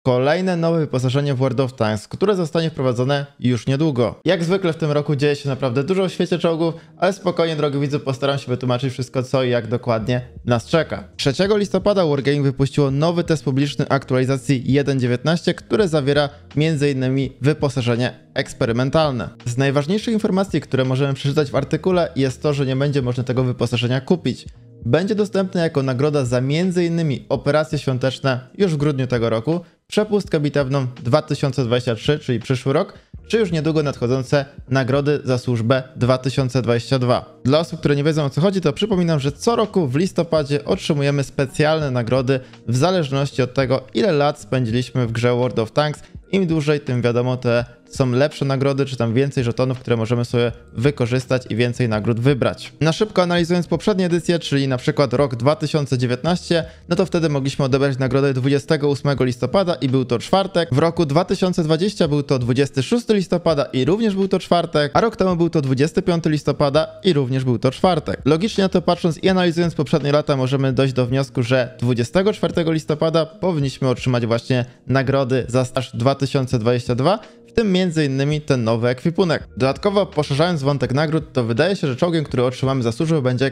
kolejne nowe wyposażenie w World of Tanks, które zostanie wprowadzone już niedługo. Jak zwykle w tym roku dzieje się naprawdę dużo w świecie czołgów, ale spokojnie, drogi widzu, postaram się wytłumaczyć wszystko co i jak dokładnie nas czeka. 3 listopada Wargaming wypuściło nowy test publiczny aktualizacji 1.19, który zawiera m.in. wyposażenie eksperymentalne. Z najważniejszych informacji, które możemy przeczytać w artykule, jest to, że nie będzie można tego wyposażenia kupić. Będzie dostępne jako nagroda za m.in. operacje świąteczne już w grudniu tego roku, przepustkę bitewną 2023, czyli przyszły rok, czy już niedługo nadchodzące nagrody za służbę 2022. Dla osób, które nie wiedzą o co chodzi, to przypominam, że co roku w listopadzie otrzymujemy specjalne nagrody w zależności od tego, ile lat spędziliśmy w grze World of Tanks. Im dłużej, tym wiadomo, te są lepsze nagrody, czy tam więcej żetonów, które możemy sobie wykorzystać i więcej nagród wybrać. Na szybko analizując poprzednie edycje, czyli na przykład rok 2019, no to wtedy mogliśmy odebrać nagrodę 28 listopada i był to czwartek. W roku 2020 był to 26 listopada i również był to czwartek, a rok temu był to 25 listopada i również był to czwartek. Logicznie na to patrząc i analizując poprzednie lata, możemy dojść do wniosku, że 24 listopada powinniśmy otrzymać właśnie nagrody za staż 2022, w tym m.in. ten nowy ekwipunek. Dodatkowo poszerzając wątek nagród, to wydaje się, że czołgiem, który otrzymamy za służbę, będzie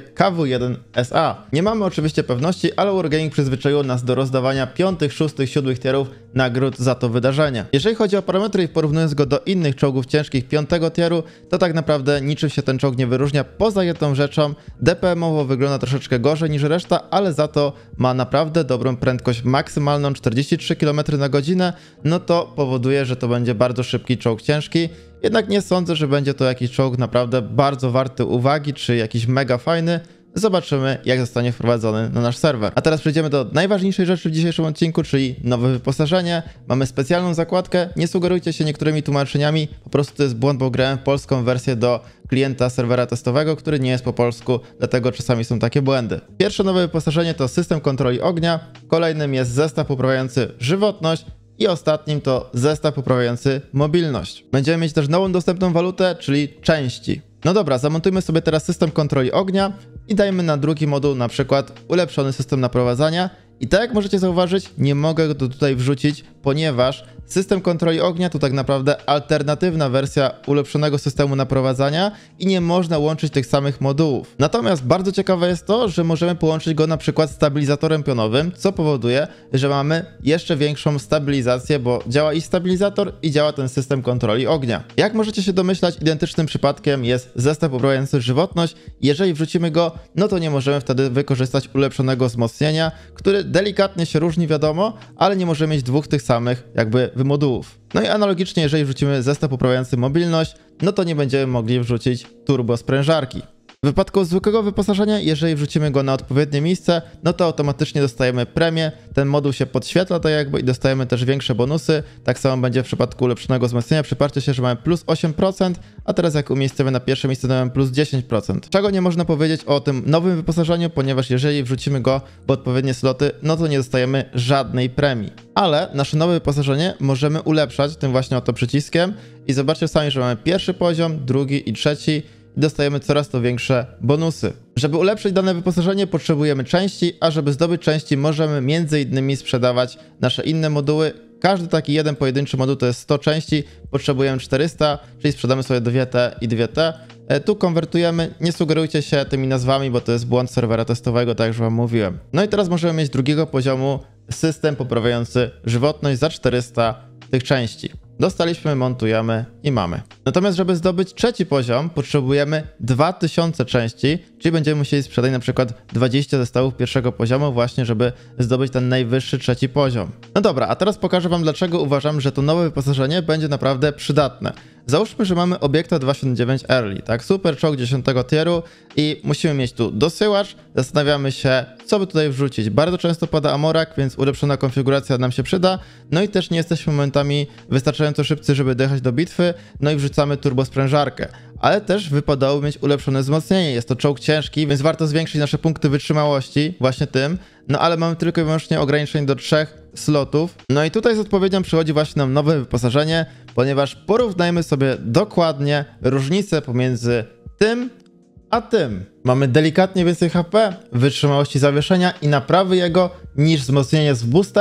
KW-1SA. Nie mamy oczywiście pewności, ale Wargaming przyzwyczaiło nas do rozdawania 5., 6., 7. tierów nagród za to wydarzenie. Jeżeli chodzi o parametry i porównując go do innych czołgów ciężkich 5. tieru, to tak naprawdę niczym się ten czołg nie wyróżnia, poza jedną rzeczą. DPM-owo wygląda troszeczkę gorzej niż reszta, ale za to ma naprawdę dobrą prędkość maksymalną 43 km/h, no to powoduje, że to będzie bardzo szybki czołg ciężki. Jednak nie sądzę, że będzie to jakiś czołg naprawdę bardzo warty uwagi, czy jakiś mega fajny. Zobaczymy, jak zostanie wprowadzony na nasz serwer. A teraz przejdziemy do najważniejszej rzeczy w dzisiejszym odcinku, czyli nowe wyposażenie. Mamy specjalną zakładkę, nie sugerujcie się niektórymi tłumaczeniami, po prostu to jest błąd, bo grałem polską wersję do klienta serwera testowego, który nie jest po polsku, dlatego czasami są takie błędy. Pierwsze nowe wyposażenie to system kontroli ognia, kolejnym jest zestaw poprawiający żywotność, i ostatnim to zestaw poprawiający mobilność. Będziemy mieć też nową dostępną walutę, czyli części. No dobra, zamontujmy sobie teraz system kontroli ognia i dajmy na drugi moduł na przykład ulepszony system naprowadzania. I tak jak możecie zauważyć, nie mogę go tutaj wrzucić, ponieważ system kontroli ognia to tak naprawdę alternatywna wersja ulepszonego systemu naprowadzania i nie można łączyć tych samych modułów. Natomiast bardzo ciekawe jest to, że możemy połączyć go na przykład stabilizatorem pionowym, co powoduje, że mamy jeszcze większą stabilizację, bo działa i stabilizator i działa ten system kontroli ognia. Jak możecie się domyślać, identycznym przypadkiem jest zestaw poprawiający żywotność. Jeżeli wrzucimy go, no to nie możemy wtedy wykorzystać ulepszonego wzmocnienia, który delikatnie się różni, wiadomo, ale nie możemy mieć dwóch tych samych jakby modułów. No i analogicznie, jeżeli wrzucimy zestaw poprawiający mobilność, no to nie będziemy mogli wrzucić turbo sprężarki. W wypadku zwykłego wyposażenia, jeżeli wrzucimy go na odpowiednie miejsce, no to automatycznie dostajemy premię, ten moduł się podświetla tak jakby i dostajemy też większe bonusy. Tak samo będzie w przypadku ulepszonego wzmocnienia. Przypatrzcie się, że mamy plus 8%, a teraz jak umiejscimy na pierwsze miejsce, to mamy plus 10%. Czego nie można powiedzieć o tym nowym wyposażeniu, ponieważ jeżeli wrzucimy go w odpowiednie sloty, no to nie dostajemy żadnej premii. Ale nasze nowe wyposażenie możemy ulepszać tym właśnie oto przyciskiem i zobaczcie sami, że mamy pierwszy poziom, drugi i trzeci. I dostajemy coraz to większe bonusy. Żeby ulepszyć dane wyposażenie, potrzebujemy części, a żeby zdobyć części, możemy m.in. sprzedawać nasze inne moduły. Każdy taki jeden pojedynczy moduł to jest 100 części, potrzebujemy 400, czyli sprzedamy sobie 2T i 2T. Tu konwertujemy, nie sugerujcie się tymi nazwami, bo to jest błąd serwera testowego, tak jak już wam mówiłem. No i teraz możemy mieć drugiego poziomu system poprawiający żywotność za 400 tych części. Dostaliśmy, montujemy i mamy. Natomiast żeby zdobyć trzeci poziom, potrzebujemy 2000 części, czyli będziemy musieli sprzedać na przykład 20 zestawów pierwszego poziomu właśnie, żeby zdobyć ten najwyższy trzeci poziom. No dobra, a teraz pokażę wam, dlaczego uważam, że to nowe wyposażenie będzie naprawdę przydatne. Załóżmy, że mamy obiekta 279 Early, tak? Super czołg 10 tieru i musimy mieć tu dosyłacz. Zastanawiamy się, co by tutaj wrzucić. Bardzo często pada Amorak, więc ulepszona konfiguracja nam się przyda. No i też nie jesteśmy momentami wystarczająco szybcy, żeby dojechać do bitwy. No i wrzucamy turbosprężarkę. Ale też wypadałoby mieć ulepszone wzmocnienie. Jest to czołg ciężki, więc warto zwiększyć nasze punkty wytrzymałości właśnie tym. No ale mamy tylko i wyłącznie ograniczenie do 3 slotów. No i tutaj z odpowiedzią przychodzi właśnie nam nowe wyposażenie, ponieważ porównajmy sobie dokładnie różnicę pomiędzy tym a tym. Mamy delikatnie więcej HP, wytrzymałości zawieszenia i naprawy jego niż wzmocnienie z boostem,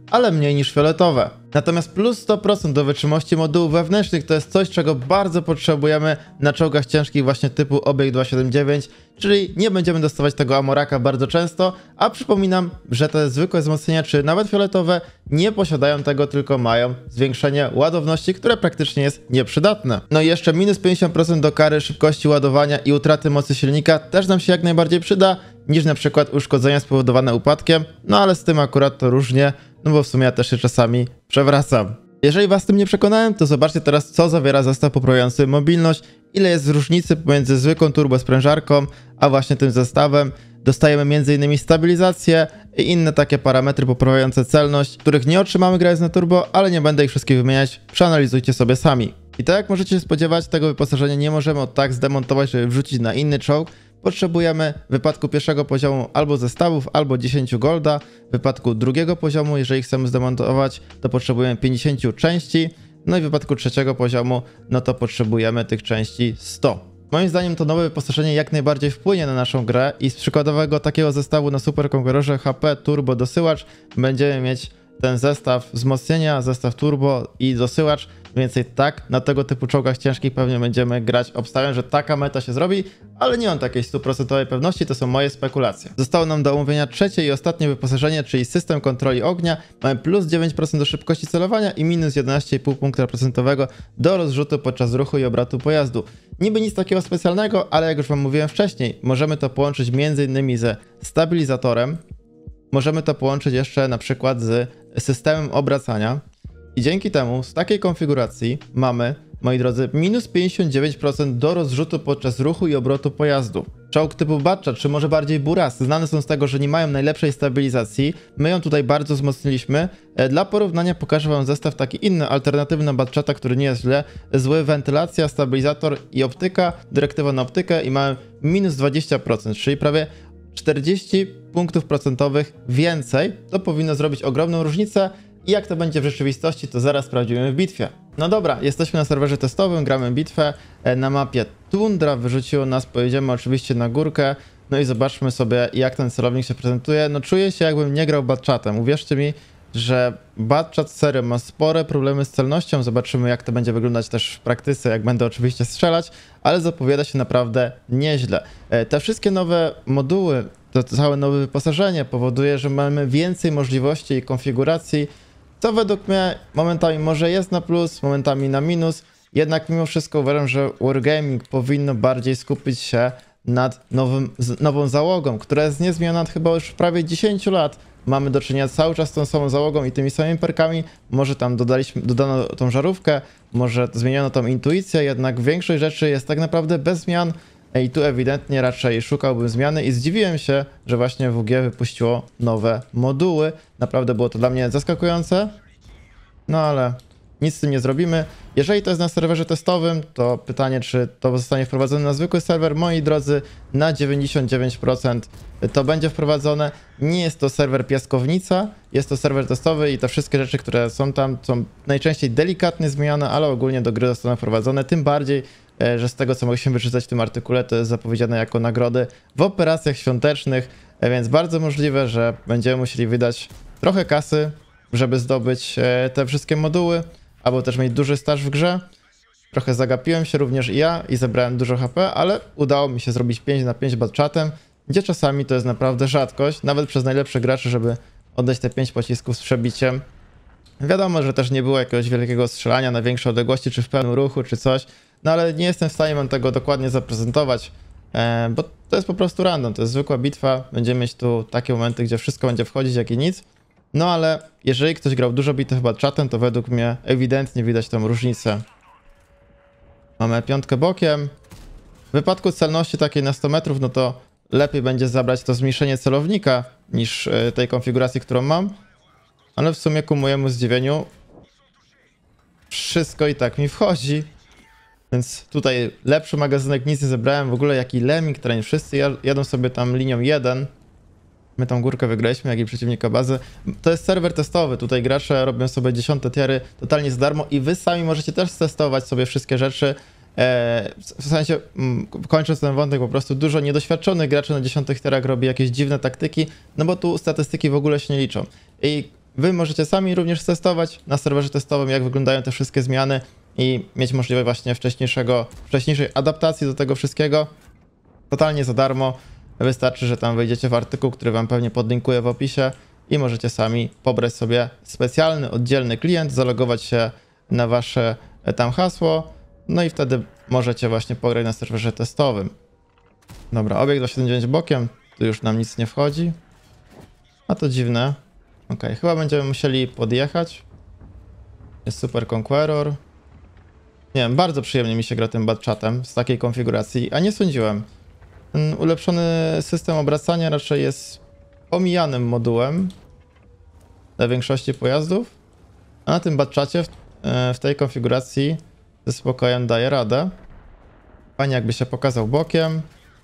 ale mniej niż fioletowe. Natomiast plus 100% do wytrzymałości modułów wewnętrznych to jest coś, czego bardzo potrzebujemy na czołgach ciężkich właśnie typu Obiekt 279, czyli nie będziemy dostawać tego Amoraka bardzo często, a przypominam, że te zwykłe wzmocnienia czy nawet fioletowe nie posiadają tego, tylko mają zwiększenie ładowności, które praktycznie jest nieprzydatne. No i jeszcze minus 50% do kary szybkości ładowania i utraty mocy silnika też nam się jak najbardziej przyda, niż na przykład uszkodzenia spowodowane upadkiem, no ale z tym akurat to różnie, no bo w sumie ja też się czasami przewracam. Jeżeli was z tym nie przekonałem, to zobaczcie teraz, co zawiera zestaw poprawiający mobilność, ile jest różnicy pomiędzy zwykłą turbosprężarką, a właśnie tym zestawem. Dostajemy m.in. stabilizację i inne takie parametry poprawiające celność, których nie otrzymamy grając na turbo, ale nie będę ich wszystkich wymieniać, przeanalizujcie sobie sami. I tak jak możecie się spodziewać, tego wyposażenia nie możemy od tak zdemontować, żeby wrzucić na inny czołg. Potrzebujemy w wypadku pierwszego poziomu albo zestawów, albo 10 golda. W wypadku drugiego poziomu, jeżeli chcemy zdemontować, to potrzebujemy 50 części. No i w wypadku trzeciego poziomu, no to potrzebujemy tych części 100. Moim zdaniem to nowe wyposażenie jak najbardziej wpłynie na naszą grę i z przykładowego takiego zestawu na Super Conquerorze HP Turbo Dosyłacz będziemy mieć ten zestaw wzmocnienia, zestaw turbo i dosyłacz. Mniej więcej tak na tego typu czołgach ciężkich pewnie będziemy grać. Obstawiam, że taka meta się zrobi, ale nie mam takiej 100% pewności, to są moje spekulacje. Zostało nam do omówienia trzecie i ostatnie wyposażenie, czyli system kontroli ognia. Mamy plus 9% do szybkości celowania i minus 11,5 punktu procentowego do rozrzutu podczas ruchu i obrotu pojazdu. Niby nic takiego specjalnego, ale jak już wam mówiłem wcześniej, możemy to połączyć m.in. ze stabilizatorem. Możemy to połączyć jeszcze na przykład z systemem obracania i dzięki temu z takiej konfiguracji mamy, moi drodzy, minus 59% do rozrzutu podczas ruchu i obrotu pojazdu. Czołg typu Batchat, czy może bardziej Buras, znane są z tego, że nie mają najlepszej stabilizacji. My ją tutaj bardzo wzmocniliśmy. Dla porównania pokażę wam zestaw taki inny, alternatywny Batchata, który nie jest źle. Zły wentylacja, stabilizator i optyka, dyrektywa na optykę i mamy minus 20%, czyli prawie 40 punktów procentowych więcej. To powinno zrobić ogromną różnicę i jak to będzie w rzeczywistości, to zaraz sprawdzimy w bitwie. No dobra, jesteśmy na serwerze testowym, gramy bitwę na mapie Tundra, wyrzuciło nas, pojedziemy oczywiście na górkę, no i zobaczmy sobie, jak ten celownik się prezentuje. No czuję się, jakbym nie grał Batchatem. Uwierzcie mi, że Batchat serio ma spore problemy z celnością. Zobaczymy, jak to będzie wyglądać też w praktyce, jak będę oczywiście strzelać, ale zapowiada się naprawdę nieźle. Te wszystkie nowe moduły, to całe nowe wyposażenie powoduje, że mamy więcej możliwości i konfiguracji, co według mnie momentami może jest na plus, momentami na minus. Jednak mimo wszystko uważam, że Wargaming powinno bardziej skupić się nad nową załogą, która jest niezmieniona chyba już prawie 10 lat. Mamy do czynienia cały czas z tą samą załogą i tymi samymi perkami. Może tam dodano tą żarówkę, może zmieniono tą intuicję, jednak większość rzeczy jest tak naprawdę bez zmian. I tu ewidentnie raczej szukałbym zmiany i zdziwiłem się, że właśnie WG wypuściło nowe moduły. Naprawdę było to dla mnie zaskakujące, no ale nic z tym nie zrobimy. Jeżeli to jest na serwerze testowym, to pytanie, czy to zostanie wprowadzone na zwykły serwer. Moi drodzy, na 99% to będzie wprowadzone. Nie jest to serwer piaskownica, jest to serwer testowy i te wszystkie rzeczy, które są tam, są najczęściej delikatnie zmieniane, ale ogólnie do gry zostaną wprowadzone. Tym bardziej, że z tego, co mogliśmy wyczytać w tym artykule, to jest zapowiedziane jako nagrody w operacjach świątecznych, więc bardzo możliwe, że będziemy musieli wydać trochę kasy, żeby zdobyć te wszystkie moduły, albo też mieć duży staż w grze. Trochę zagapiłem się również i ja i zebrałem dużo HP, ale udało mi się zrobić 5 na 5 Batchatem, gdzie czasami to jest naprawdę rzadkość, nawet przez najlepszych graczy, żeby oddać te 5 pocisków z przebiciem. Wiadomo, że też nie było jakiegoś wielkiego strzelania na większe odległości, czy w pełnym ruchu, czy coś, no ale nie jestem w stanie wam tego dokładnie zaprezentować, bo to jest po prostu random, to jest zwykła bitwa, będziemy mieć tu takie momenty, gdzie wszystko będzie wchodzić jak i nic. No ale jeżeli ktoś grał dużo bitew Batchatem, to według mnie ewidentnie widać tą różnicę. Mamy piątkę bokiem. W wypadku celności takiej na 100 metrów, no to lepiej będzie zabrać to zmniejszenie celownika niż tej konfiguracji, którą mam. Ale w sumie ku mojemu zdziwieniu wszystko i tak mi wchodzi. Więc tutaj lepszy magazynek nic nie zebrałem. W ogóle jaki lemming, teren wszyscy jadą sobie tam linią 1. My tą górkę wygraliśmy, jak i przeciwnika bazy. To jest serwer testowy, tutaj gracze robią sobie 10 tiery totalnie za darmo i wy sami możecie też testować sobie wszystkie rzeczy. W sensie, kończąc ten wątek, po prostu dużo niedoświadczonych graczy na 10 tierach robi jakieś dziwne taktyki, no bo tu statystyki w ogóle się nie liczą. I wy możecie sami również testować na serwerze testowym, jak wyglądają te wszystkie zmiany i mieć możliwość właśnie wcześniejszej adaptacji do tego wszystkiego. Totalnie za darmo. Wystarczy, że tam wejdziecie w artykuł, który wam pewnie podlinkuję w opisie i możecie sami pobrać sobie specjalny, oddzielny klient, zalogować się na wasze tam hasło, no i wtedy możecie właśnie pograć na serwerze testowym. Dobra, obiekt 279 bokiem, tu już nam nic nie wchodzi. A to dziwne. Ok, chyba będziemy musieli podjechać. Jest Super Conqueror. Nie wiem, bardzo przyjemnie mi się gra tym batchatem z takiej konfiguracji, a nie sądziłem. Ten ulepszony system obracania raczej jest omijanym modułem dla większości pojazdów, a na tym batchacie w tej konfiguracji ze spokojem daje radę. Fajnie jakby się pokazał bokiem.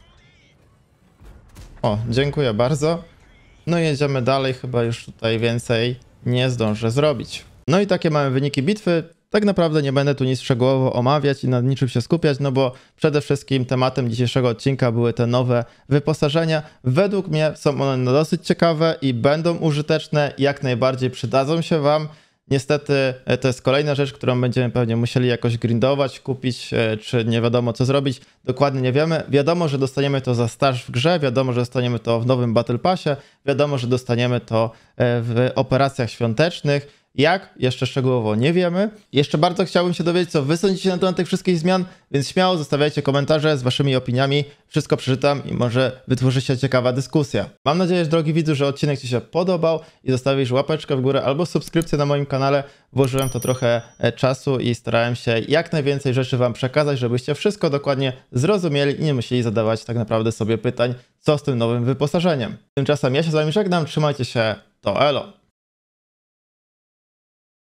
O, dziękuję bardzo. No i jedziemy dalej, chyba już tutaj więcej nie zdążę zrobić. No i takie mamy wyniki bitwy. Tak naprawdę nie będę tu nic szczegółowo omawiać i nad niczym się skupiać, no bo przede wszystkim tematem dzisiejszego odcinka były te nowe wyposażenia. Według mnie są one dosyć ciekawe i będą użyteczne, jak najbardziej przydadzą się wam. Niestety to jest kolejna rzecz, którą będziemy pewnie musieli jakoś grindować, kupić, czy nie wiadomo co zrobić. Dokładnie nie wiemy. Wiadomo, że dostaniemy to za staż w grze, wiadomo, że dostaniemy to w nowym Battle Passie, wiadomo, że dostaniemy to w operacjach świątecznych. Jak? Jeszcze szczegółowo nie wiemy. Jeszcze bardzo chciałbym się dowiedzieć, co wy sądzicie na temat tych wszystkich zmian, więc śmiało zostawiajcie komentarze z waszymi opiniami. Wszystko przeczytam i może wytworzy się ciekawa dyskusja. Mam nadzieję, że drogi widzu, że odcinek ci się podobał i zostawisz łapeczkę w górę albo subskrypcję na moim kanale. Włożyłem to trochę czasu i starałem się jak najwięcej rzeczy wam przekazać, żebyście wszystko dokładnie zrozumieli i nie musieli zadawać tak naprawdę sobie pytań, co z tym nowym wyposażeniem. Tymczasem ja się z wami żegnam, trzymajcie się, to elo!